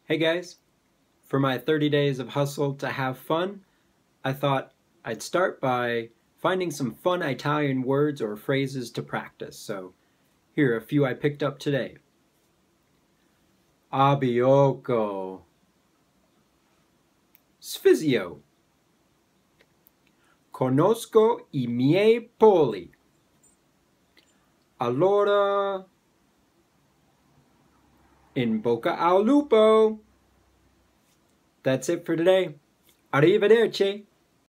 Hey guys, for my 30 days of hustle to have fun, I thought I'd start by finding some fun Italian words or phrases to practice. So here are a few I picked up today. Abbiocco, sfizio, conosco I miei polli. Allora, in bocca al lupo. That's it for today. Arrivederci.